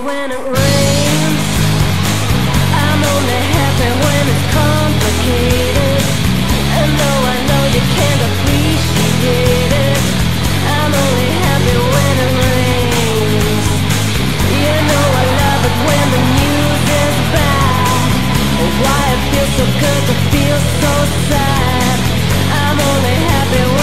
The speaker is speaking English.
when it rains. I'm only happy when it's complicated. And though I know you can't appreciate it, I'm only happy when it rains. You know I love it when the news is bad. Oh, why it feels so good to feel so sad. I'm only happy when